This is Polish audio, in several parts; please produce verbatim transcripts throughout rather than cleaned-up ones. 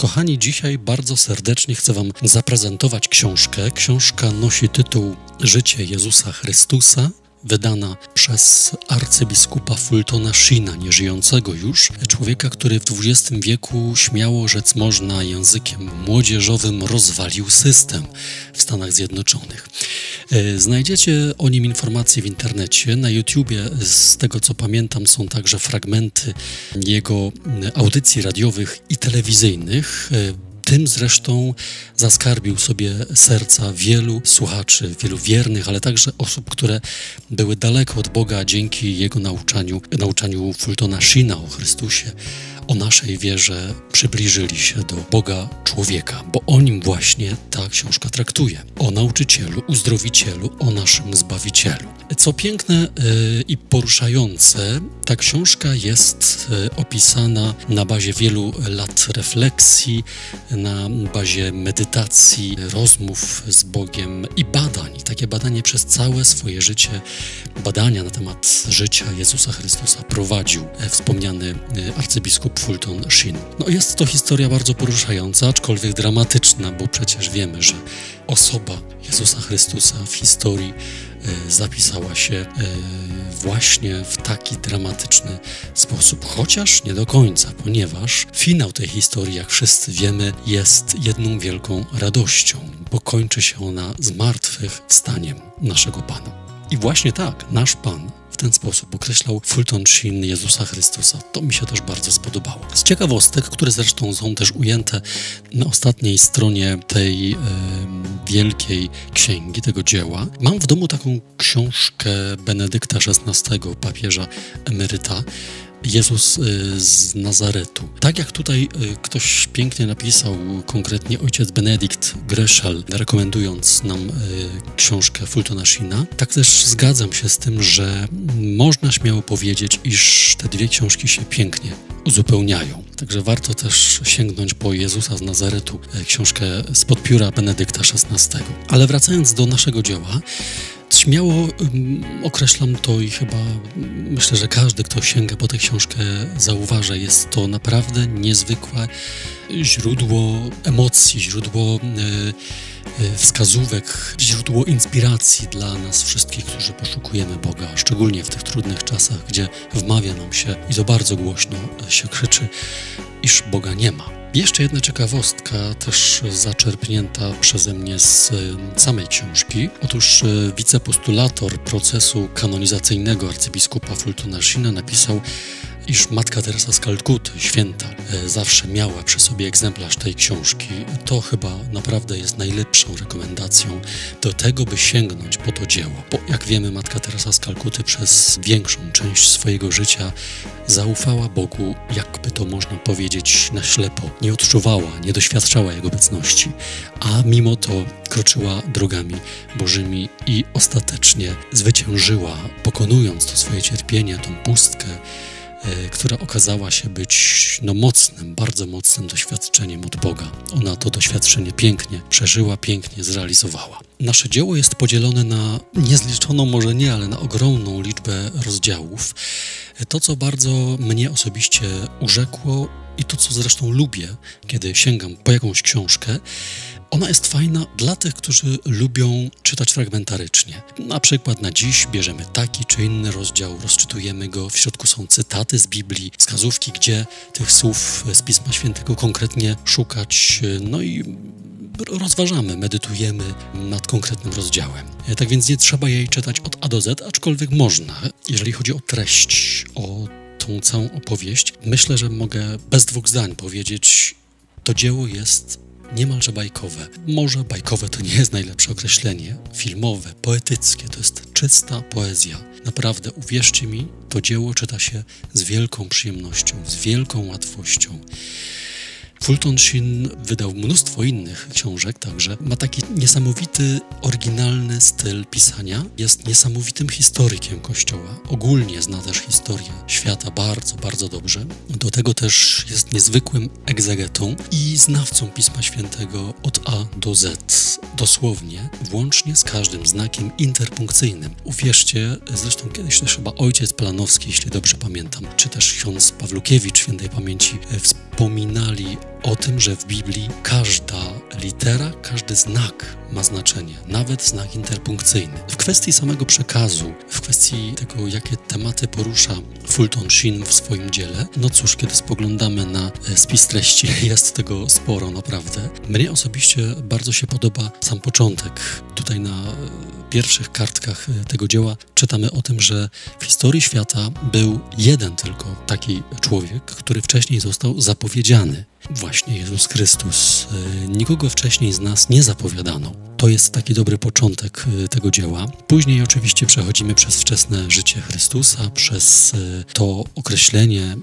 Kochani, dzisiaj bardzo serdecznie chcę Wam zaprezentować książkę. Książka nosi tytuł Życie Jezusa Chrystusa, wydana przez arcybiskupa Fultona Sheena, nieżyjącego już, człowieka, który w dwudziestym wieku, śmiało rzec można, językiem młodzieżowym rozwalił system w Stanach Zjednoczonych. Znajdziecie o nim informacje w internecie. Na YouTubie, z tego co pamiętam, są także fragmenty jego audycji radiowych i telewizyjnych. Tym zresztą zaskarbił sobie serca wielu słuchaczy, wielu wiernych, ale także osób, które były daleko od Boga dzięki jego nauczaniu, nauczaniu Fultona Sheena o Chrystusie, o naszej wierze, przybliżyli się do Boga człowieka, bo o nim właśnie ta książka traktuje. O nauczycielu, uzdrowicielu, o naszym Zbawicielu. Co piękne yy, i poruszające, ta książka jest yy, opisana na bazie wielu lat refleksji, na bazie medytacji, rozmów z Bogiem i badań. Takie badanie przez całe swoje życie, badania na temat życia Jezusa Chrystusa prowadził yy, wspomniany yy, arcybiskup Fulton Sheen. No jest to historia bardzo poruszająca, aczkolwiek dramatyczna, bo przecież wiemy, że osoba Jezusa Chrystusa w historii y, zapisała się y, właśnie w taki dramatyczny sposób, chociaż nie do końca, ponieważ finał tej historii, jak wszyscy wiemy, jest jedną wielką radością, bo kończy się ona zmartwychwstaniem naszego Pana. I właśnie tak, nasz Pan w ten sposób określał Fulton Sheen Jezusa Chrystusa. To mi się też bardzo spodobało. Z ciekawostek, które zresztą są też ujęte na ostatniej stronie tej e, wielkiej księgi, tego dzieła, mam w domu taką książkę Benedykta szesnastego, papieża emeryta, Jezus z Nazaretu. Tak jak tutaj ktoś pięknie napisał, konkretnie ojciec Benedykt Greszal, rekomendując nam książkę Fultona Sheena, tak też zgadzam się z tym, że można śmiało powiedzieć, iż te dwie książki się pięknie uzupełniają. Także warto też sięgnąć po Jezusa z Nazaretu, książkę spod pióra Benedykta szesnastego. Ale wracając do naszego dzieła, śmiało um, określam to i chyba myślę, że każdy, kto sięga po tę książkę, zauważa, jest to naprawdę niezwykłe źródło emocji, źródło y, y, wskazówek, źródło inspiracji dla nas wszystkich, którzy poszukujemy Boga, szczególnie w tych trudnych czasach, gdzie wmawia nam się i to bardzo głośno się krzyczy, iż Boga nie ma. Jeszcze jedna ciekawostka, też zaczerpnięta przeze mnie z samej książki. Otóż wicepostulator procesu kanonizacyjnego arcybiskupa Fultona Sheena napisał, iż Matka Teresa z Kalkuty, święta, zawsze miała przy sobie egzemplarz tej książki. To chyba naprawdę jest najlepszą rekomendacją do tego, by sięgnąć po to dzieło. Bo jak wiemy, Matka Teresa z Kalkuty przez większą część swojego życia zaufała Bogu, jakby to można powiedzieć, na ślepo. Nie odczuwała, nie doświadczała Jego obecności, a mimo to kroczyła drogami Bożymi i ostatecznie zwyciężyła, pokonując to swoje cierpienie, tą pustkę, która okazała się być no, mocnym, bardzo mocnym doświadczeniem od Boga. Ona to doświadczenie pięknie przeżyła, pięknie zrealizowała. Nasze dzieło jest podzielone na niezliczoną, może nie, ale na ogromną liczbę rozdziałów. To, co bardzo mnie osobiście urzekło i to, co zresztą lubię, kiedy sięgam po jakąś książkę, ona jest fajna dla tych, którzy lubią czytać fragmentarycznie. Na przykład na dziś bierzemy taki czy inny rozdział, rozczytujemy go, w środku są cytaty z Biblii, wskazówki, gdzie tych słów z Pisma Świętego konkretnie szukać, no i rozważamy, medytujemy nad konkretnym rozdziałem. Tak więc nie trzeba jej czytać od A do Z, aczkolwiek można. Jeżeli chodzi o treść, o tą całą opowieść, myślę, że mogę bez dwóch zdań powiedzieć, to dzieło jest niemalże bajkowe. Może bajkowe to nie jest najlepsze określenie. Filmowe, poetyckie, to jest czysta poezja. Naprawdę, uwierzcie mi, to dzieło czyta się z wielką przyjemnością, z wielką łatwością. Fulton Sheen wydał mnóstwo innych książek także. Ma taki niesamowity, oryginalny styl pisania. Jest niesamowitym historykiem Kościoła. Ogólnie zna też historię świata bardzo, bardzo dobrze. Do tego też jest niezwykłym egzegetą i i znawcą Pisma Świętego od A do Z, dosłownie, włącznie z każdym znakiem interpunkcyjnym. Uwierzcie, zresztą kiedyś też chyba ojciec Planowski, jeśli dobrze pamiętam, czy też ksiądz Pawlukiewicz świętej pamięci wspominali o tym, że w Biblii każda litera, każdy znak ma znaczenie, nawet znak interpunkcyjny. W kwestii samego przekazu, w kwestii tego, jakie tematy porusza Fulton Sheen w swoim dziele, no cóż, kiedy spoglądamy na spis treści, jest tego sporo, naprawdę. Mnie osobiście bardzo się podoba sam początek. Tutaj na pierwszych kartkach tego dzieła czytamy o tym, że w historii świata był jeden tylko taki człowiek, który wcześniej został zapowiedziany. Właśnie Jezus Chrystus. Nikogo wcześniej z nas nie zapowiadano. To jest taki dobry początek tego dzieła. Później oczywiście przechodzimy przez wczesne życie Chrystusa, przez to określenie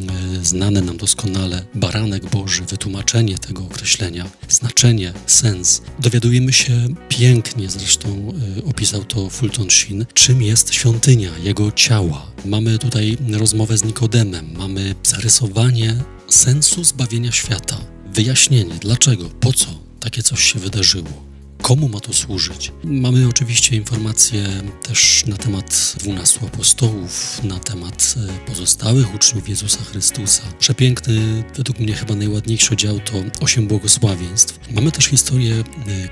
znane nam doskonale, baranek Boży, wytłumaczenie tego określenia, znaczenie, sens. Dowiadujemy się pięknie, zresztą opisał to Fulton Sheen, czym jest świątynia, jego ciała. Mamy tutaj rozmowę z Nikodemem, mamy zarysowanie sensu zbawienia świata, wyjaśnienie dlaczego, po co takie coś się wydarzyło, komu ma to służyć. Mamy oczywiście informacje też na temat dwunastu apostołów, na temat pozostałych uczniów Jezusa Chrystusa. Przepiękny, według mnie chyba najładniejszy dział to osiem błogosławieństw. Mamy też historię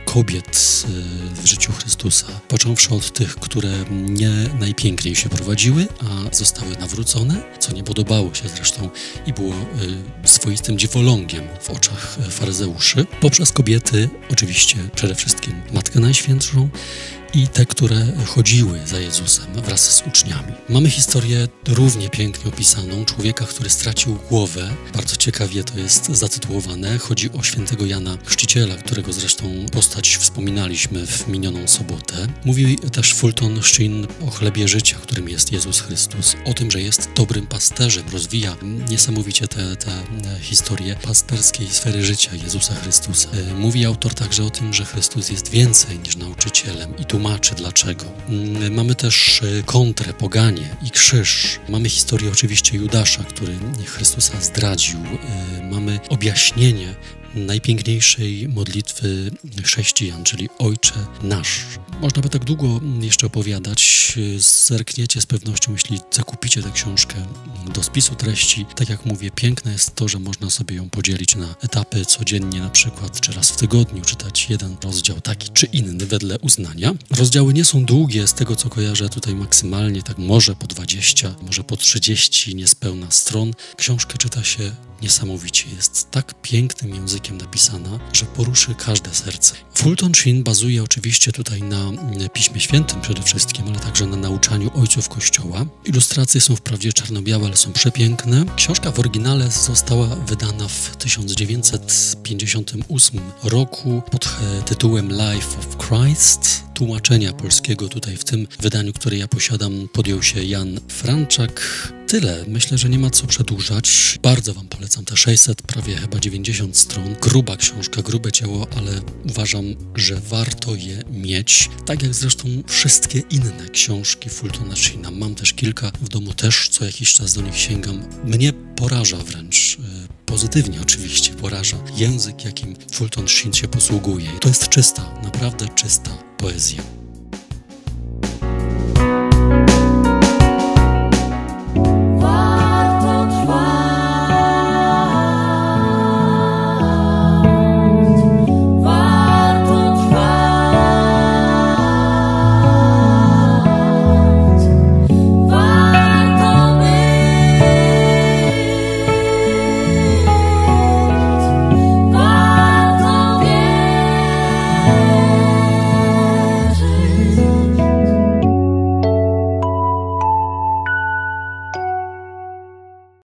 kobiet w życiu Chrystusa, począwszy od tych, które nie najpiękniej się prowadziły, a zostały nawrócone, co nie podobało się zresztą i było swoistym dziwolągiem w oczach faryzeuszy, poprzez kobiety oczywiście przede wszystkim Matkę Najświętszą i te, które chodziły za Jezusem wraz z uczniami. Mamy historię równie pięknie opisaną człowieka, który stracił głowę. Bardzo ciekawie to jest zatytułowane. Chodzi o świętego Jana Chrzciciela, którego zresztą postać wspominaliśmy w minioną sobotę. Mówi też Fulton Sheen o chlebie życia, którym jest Jezus Chrystus. O tym, że jest dobrym pasterzem. Rozwija niesamowicie te, te historie pasterskiej sfery życia Jezusa Chrystusa. Mówi autor także o tym, że Chrystus jest więcej niż nauczycielem i tu tłumaczy dlaczego. Mamy też kontrę, poganie i krzyż. Mamy historię oczywiście Judasza, który Chrystusa zdradził. Mamy objaśnienie najpiękniejszej modlitwy chrześcijan, czyli Ojcze Nasz. Można by tak długo jeszcze opowiadać. Zerkniecie z pewnością, jeśli zakupicie tę książkę do spisu treści. Tak jak mówię, piękne jest to, że można sobie ją podzielić na etapy codziennie, na przykład czy raz w tygodniu czytać jeden rozdział taki czy inny wedle uznania. Rozdziały nie są długie, z tego co kojarzę tutaj maksymalnie, tak może po dwadzieścia, może po trzydzieści niespełna stron. Książkę czyta się niesamowicie. Jest tak pięknym językiem napisana, że poruszy każde serce. Fulton Sheen bazuje oczywiście tutaj na Piśmie Świętym przede wszystkim, ale także na nauczaniu ojców Kościoła. Ilustracje są wprawdzie czarno-białe, ale są przepiękne. Książka w oryginale została wydana w tysiąc dziewięćset pięćdziesiątym ósmym roku pod tytułem Life of Christ. Tłumaczenia polskiego tutaj w tym wydaniu, które ja posiadam, podjął się Jan Franczak. Tyle. Myślę, że nie ma co przedłużać. Bardzo Wam polecam te sześćset, prawie chyba dziewięćdziesiąt stron. Gruba książka, grube dzieło, ale uważam, że warto je mieć. Tak jak zresztą wszystkie inne książki Fultona Sheena. Mam też kilka w domu, też co jakiś czas do nich sięgam. Mnie poraża wręcz, pozytywnie oczywiście poraża język, jakim Fulton Sheen się posługuje. To jest czysta, naprawdę czysta poezja.